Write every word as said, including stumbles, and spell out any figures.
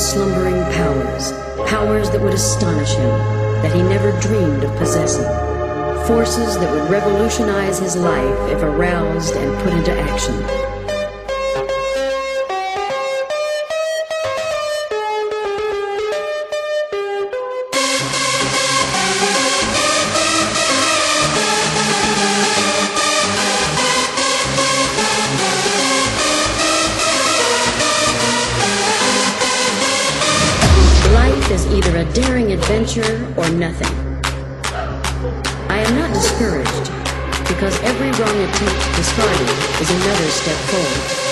slumbering powers, powers that would astonish him, that he never dreamed of possessing, forces that would revolutionize his life if aroused and put into action. Life is either a daring adventure or nothing. I am not discouraged, because every wrong attempt discarded is another step forward.